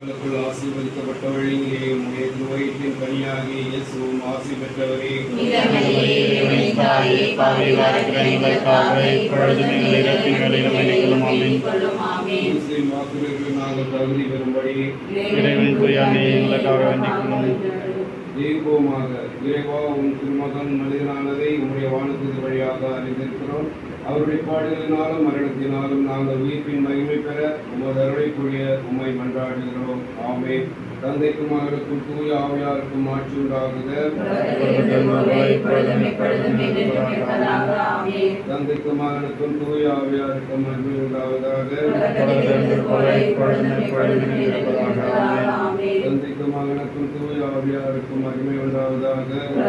ஆசீர்வதிக்கப்பட்டவள் நீரே, உம்முடைய திருவயிற்றின் கனியாகிய இயேசுவும் ஆசி பெற்றவரே. வாக்குறுதிகளுக்கு நாங்கள் தகுதி பெறும்படி ஜெயிப்போமாக. இறைவா, உன் திருமகன் மனிதனானதை உம்முடைய வானத்தின் வழியாக அறிந்திருக்கிறோம். அவருடைய பாடுகளினாலும் மரணத்தினாலும் நாங்கள் உயிர்ப்பின் மகிமை பெற உமது அருளைக்குரிய உம்மை மன்றாடுகிறோம். ஆமென். தந்தைக்கும் மகனுக்கும் தூய ஆவியாருக்கும் ஆட்சி உண்டாகுக. தந்தைக்கும் மகனுக்கும் தூய ஆவியாருக்கும் மகிமை உண்டாவதாக. தந்தைக்கும் மகனுக்கும் தூய ஆவியாருக்கும் மகிமை உண்டாவதாக.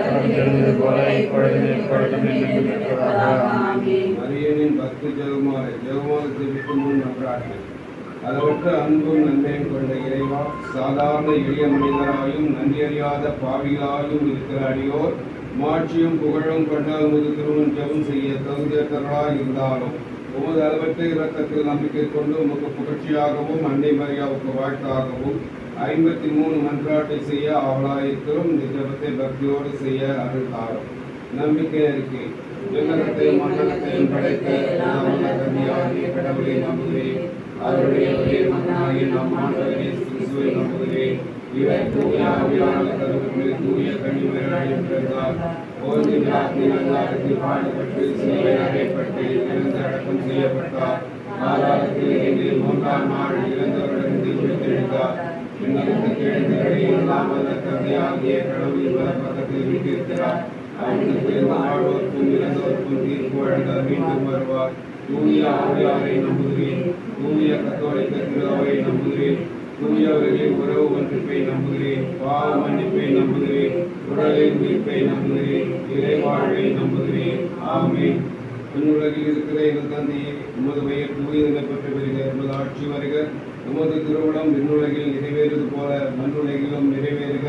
மரியனின் பக்தி ஜெபமானத்தை விட்டு முன் நன்றார்கள். அளவற்ற அன்பும் நன்மையும் கொண்ட இறைவா, சாதாரண எளிய மனிதராயும் நன்றியறியாத பாவிகளாயும் இருக்கிற அடியோர் மாட்சியும் புகழும் கொண்ட உமது திருமணம் ஜெபம் செய்ய தகுதியற்றவர்களாய் இருந்தாலும் உமது அளவற்ற இரக்கத்தில் நம்பிக்கை கொண்டு உமக்கு புகழ்ச்சியாகவும் அன்னை மரியாவுக்கு வாழ்த்தாகவும் 53 மன்றாட்டை செய்ய அவளாயிருக்கிறோம். இந்த ஜெபத்தை பக்தியோடு செய்ய அருள்தாரும். நம்பிக்கை அறிக்கை. விண்ணகத்தையும் மண்டலத்தையும் படைத்த கன்னியாகிய கடவுளை நம்புகிறேன். அவருடைய ஒரே மகனாகிய நம் ஆண்டவர் இயேசு கிறிஸ்துவை நம்புகிறேன். இவர் தூய ஆவியானவர் கருவுக்குள் தூய கன்னிமரியாளிடம் பிறந்தார். போதிய பிலாத்தின் அதிகாரத்தில் பாடுபட்டு சிலுவையில் அறையப்பட்டு இறந்து அடக்கம் செய்யப்பட்டார். பாதாளத்தில் இருந்து 3ஆம் நாள் இறந்தவரிடமிருந்து உயிர்த்தெழுந்தார். விண்ணகத்துக்கு எழுந்தவரை எல்லாம் வல்ல தந்தையாகிய கடவுளின் வலப்பக்கத்தில் வீற்றிருக்கிறார். அவனுக்கு வாழ்வோருக்கும் இறந்தோருக்கும் தீர்ப்பு வழங்க மீண்டும் வருவார். தூய ஆவியாரை நம்புகிறேன். தூய கத்தோலிக்க திருவை நம்புகிறேன். தூயவர்களின் உறவு ஒன்றிப்பை நம்புகிறேன். பாவ மன்னிப்பை நம்புகிறேன். உடலின் உயிர்ப்பை நம்புகிறேன். இறைவாழ்வை நம்புகிறேன். ஆமென். விண்ணுலகில் இருக்கிற எங்கள் தந்தையே, உமது பெயர் தூயதென பெற்று வருக. உமது ஆட்சி வருக. உமது திருவுளம் விண்ணுலகில் நிறைவேறுவது போல மண்ணுலகிலும் நிறைவேறுக.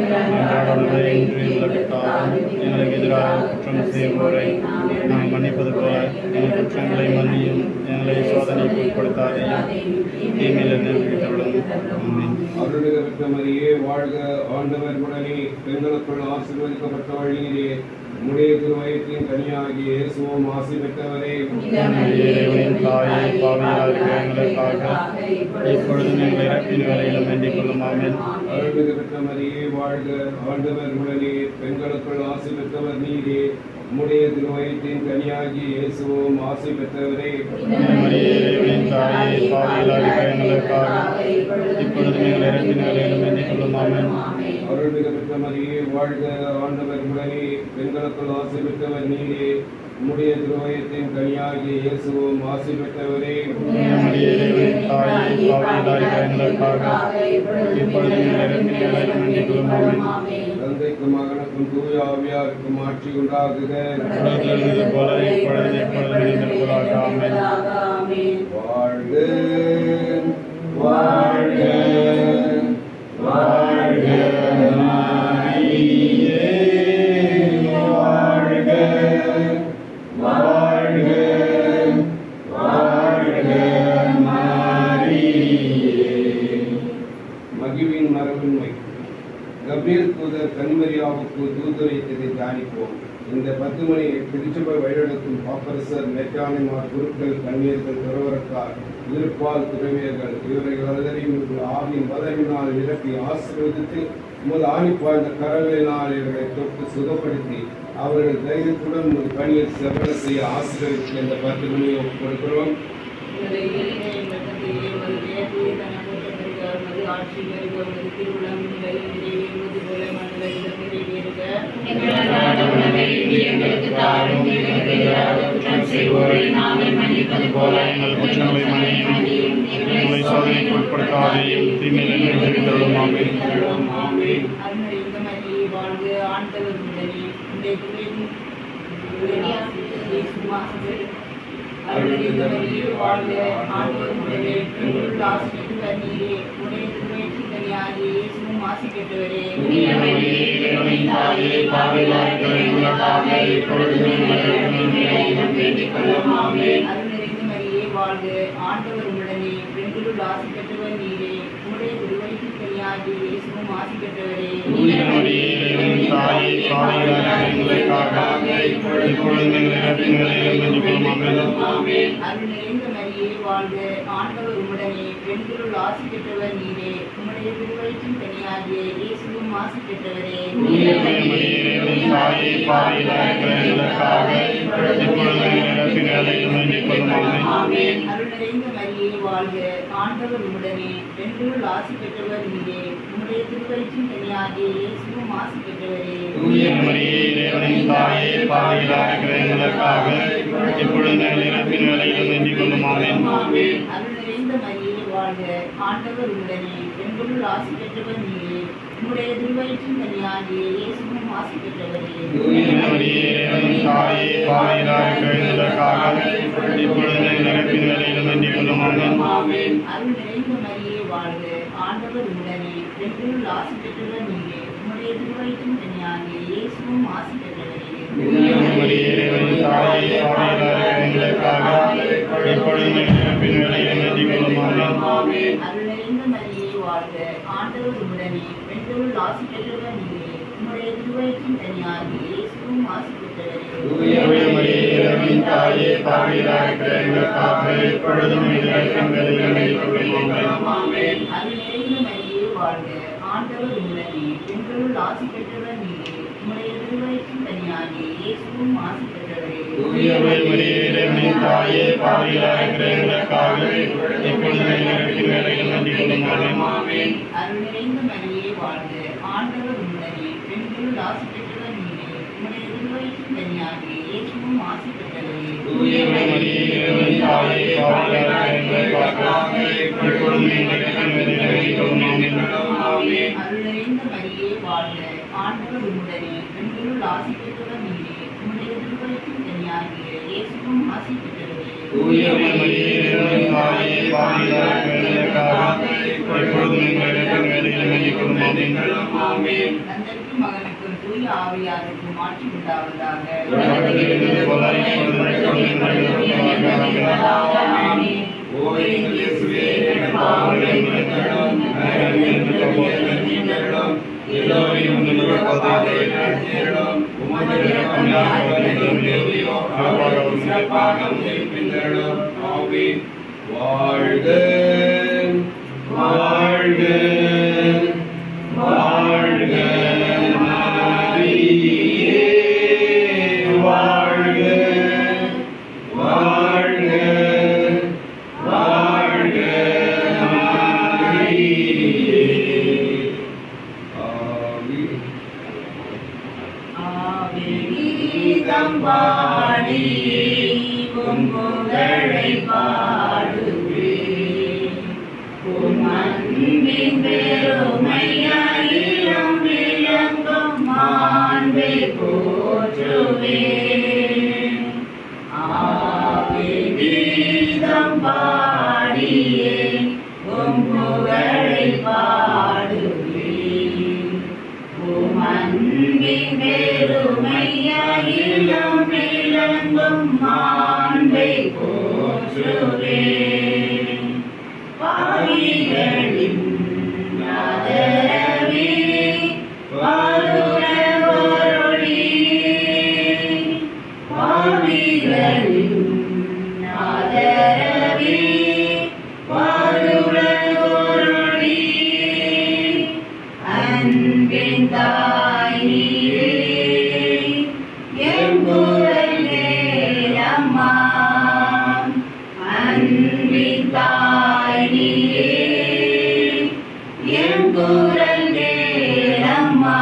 எங்களுக்கு எதிராக குற்றம் செய்வோரை நாம் மன்னிப்பது போல எங்கள் குற்றங்களை மன்னியும். எங்களை சோதனைக்கு உட்படுத்தாதையும் தீமையிலிருந்து விடுவித்தருளும். அருள்மிகு பெற்ற மரியே, வாழ்க. ஆண்டவர் உடனே பெண்களுக்குள் ஆசீர்வதிக்கப்பட்டவள் நீரே. உம்முடைய திருவயிற்றின் கனியாகிய இயேசுவும் ஆசி பெற்றவரே. தாயே, பாவியாக எங்களுக்காக இப்பொழுதும் எங்கள் இறப்பின் வேளையிலும் வேண்டிக் கொள்ளும். ஆமென். அருள்மிகு பெற்ற மரியே, வாழ்க. ஆண்டவர் உடனே பெண்களுக்குள் ஆசி பெற்றவர் நீரே. உம்முடைய திருவயிற்றின் கனியாகிய இயேசுவும் ஆசி பெற்றவரே. தாயே, பாவியாக எங்களுக்காக இப்பொழுதும் எங்கள் இறப்பின் வேளையிலும் வேண்டிக் கொள்ளும். ஆமென். அருள்மிகு பெற்ற மரியே, வாழ்க. ஆண்டவர் உடனே பெண்களுக்குள் ஆசி பெற்றவர் நீரே. உம்முடைய திருவயிற்றின் கனியாகிய இயேசுவும் ஆசி பெற்றவரே. தாயே, பாவியாக எங்களுக்காக இப்பொழுதும் எங்கள் இறப்பின் வேளையிலும் வேண்டிக் கொள்ளும். ஆமென். தந்தைக்கும் மகனுக்கும் தூய ஆவியாருக்கும் ஆட்சி உண்டாகுக. போல இப்பொழுது எப்பொழுது ஆமென். வாழ்க வாழ்க வாழ்க மரியே, வாழ்க வாழ்க வாழ்க மரியே. மகிழ்வின் மரபுண்மை. கப்ரியேல் தூதர் கன்னிமரியாவுக்கு தூதுரைத்ததை தியானிப்போம். இந்த 10 மணி திருச்சபை வழிநடத்தும் பாப்பரசர், மேற்காணிமார், குருக்கள், கன்னியர்கள், துறவரக்கார், இருப்பால் துறவியர்கள் இவர்கள் அனைவரையும் ஆவியின் வல்லமையினால் நிரப்பி ஆசீர்வதித்து உமது ஆணிப்பாய்ந்த கரங்களினால் இவர்களை தொட்டு சுகப்படுத்தி அவர்கள் தைரியத்துடன் உமது பணியில் செவ்வன செய்ய ஆசீர்வதித்து இந்த 10 மணியை ஒப்புக் கொடுக்கிறோம். எங்களை சோதனைக்கு உட்படுத்தாதையும் தீமையிலிருந்து விடுவித்தருளும். ஆமென். ஆண்டவர் உடனே பெண்களுள் ஆசி பெற்றவர் நீரே. உம்முடைய திருவயிற்றின் இயேசுவும் ஆசி பெற்றவரே. தூய மரியே இறைவனின் தாயே, பாவிகளான எங்களுக்காக இப்பொழுதும் எங்கள் இறப்பின் வேளையிலும் வேண்டிக் கொள்ளும். ஆமென். அருள் நிறைந்த மரியே வாழ்க, ஆண்டவர் உம்முடனே, பெண்களுள் ஆசி பெற்றவர் நீரே. உம்முடைய திருவயிற்றின் கனியாகிய இயேசுவும் ஆசி பெற்றவரே. தூய மரியே இறைவனின் தாயே, பாவிகளான எங்களுக்காக இப்பொழுதும் எங்கள் இறப்பின் வேளையிலும் வேண்டிக் கொள்ளும். ஆமென். அருள் நிறைந்த மரியே வாழ்க, ஆண்டவர் உம்முடனே, பெண்களுள் ஆசி பெற்றவர் நீரே. உம்முடைய திருவயிற்றின் கனியாகிய இயேசுவும் ஆசி பெற்றவரே. தூய மரியே இறைவனின் தாயே, பாவிகளான எங்களுக்காக இப்பொழுதும் எங்கள் இறப்பின் வேளையிலும் வேண்டிக் கொள்ளும். ஆமென். அருள் நிறைந்த மரியே வாழ்க, ஆண்டவர் உம்முடனே, பெண்களுள் ஆசி பெற்றவர் நீரே. உம்முடைய திருவயிற்றின் கனியாகிய இயேசுவும் ஆசி பெற்றவரே. தூய மரியே இறைவனின் தாயே, பாவிகளான எங்களுக்காக இப்பொழுதும் எங்கள் இறப்பின் வேளையிலும் வேண்டிக் கொள்ளும். ஆமென். அருள் நிறைந்த மரியே வாழ்க, ஆண்டவர் உம்முடனே, பெண்களுள் ஆசி பெற்றவர் நீரே. உம்முடைய திருவயிற்றின் கனியாகிய இயேசுவும் ஆசி பெற்றவரே. தூய மரியே இறைவனின் தாயே, பாவிகளான எங்களுக்காக இப்பொழுதும் எங்கள் இறப்பின் வேளையிலும் வேண்டிக் கொள்ளும். ஆமென். அருள் நிறைந்த மரியே வாழ்க, ஆண்டவர் உம்முடனே, பெண்களுள் ஆசி பெற்றவர் நீரே. உம்முடைய திருவயிற்றின் கனியாகிய இயேசுவும் ஆசி பெற்றவரே. தூய மரியே இறைவனின் தாயே, பாவிகளான எங்களுக்காக இப்பொழுதும் எங்கள் இறப்பின் வேளையிலும் வேண்டிக் கொள்ளும். ஆமென். அருள் நிறைந்த மரியே வாழ்க, ஆண்டவர் உம்முடனே, பெண்களுள் ஆசி பெற்றவர் நீரே. உம்முடைய திருவயிற்றின் கனியாகிய இயேசுவும் ஆசி பெற்றவரே. தூய மரியே இறைவனின் தாயே, பாவிகளான எங்களுக்காக இப்பொழுதும் எங்கள் இறப்பின் வேளையிலும் வேண்டிக் கொள்ளும். ஆமென். அருள் நிறைந்த மரியே வாழ்க, ஆண்டவர் உம்முடனே, பெண்களுள் ஆசி பெற்றவர் நீரே. உம்முடைய திருவயிற்றின் கனியாகிய இயேசுவும் ஆசி பெற்றவரே. தூய மரியே இறைவனின் தாயே, பாவிகளான எங்களுக்காக இப்பொழுதும் எங்கள் இறப்பின் வேளையிலும் வேண்டிக் கொள்ளும். ஆமென். அருள் நிறைந்த மரியே வாழ்க, ஆண்டவர் உம்முடனே, பெண்களுள் ஆசி பெற்றவர் நீரே. உம்முடைய திருவயிற்றின் கனியாகிய இயேசுவும் ஆசி பெற்றவரே. தூய மரியே இறைவனின் தாயே, பாவிகளான எங்களுக்காக இப்பொழுதும் எங்கள் இறப்பின் வேளையிலும் வேண்டிக் கொள்ளும். ஆமென். தந்தைக்கும் மகனுக்கும் தூய ஆவியாருக்கும் மாற்றி உண்டாவதாக. தொடக்கத்திலிருந்தது போல இப்பொழுதும் எப்பொழுதும் ஆமென். ஓ எங்கள் இயேசுவே, எங்கள் பாவங்களை மன்னித்தருளும், நரகத்திலிருந்து எங்களை மீட்டருளும், எல்லோரையும் உம்முடைய பாதையில் நடத்தியருளும். உமது இரக்கம் யாவருக்கும் தேவையோ அவர்கள் சிறப்பாக பின்தருளும். ஆமென். வாழ்க வாழ்க வாழ்க மரியே, வாழ்க வாழ்க வாழ்க மரியே. ஆமென். ஆவிகீதம் பாடி உம் புகழை பாடுவேன். உம் அன்பின் பெருமையாயிரம் விளங்கும் மாண்பை போற்றுவேன். ஆவிகீதம் பாடியே உம் புகழை பாடுவேன். உம் அன்பின் பெருமையாயிரம் விளங்கும் மாண்பை போற்றுவேன். பாவிகளின் ஆதரவே பாருணவொளி, பாவிகளின் ஆதரவே பாருணவொளி. அன்பின் தாய் நீரே, என் குரல் கேளம்மா. அன்பின் தாய் நீரே, என் குரல் கேளம்மா.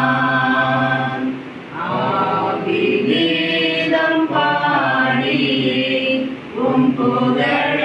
ஆவிகீதம் பாடியே உம் புகழை